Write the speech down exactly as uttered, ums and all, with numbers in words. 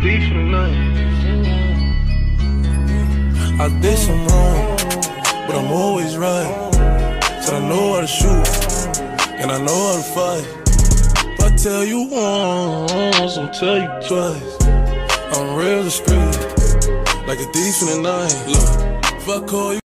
thief in the night. I did some wrong, but I'm always right. Said I know how to shoot, and I know how to fight. If I tell you once, I'll tell you twice. I'm real discreet, like a thief in the night. Look, if I call you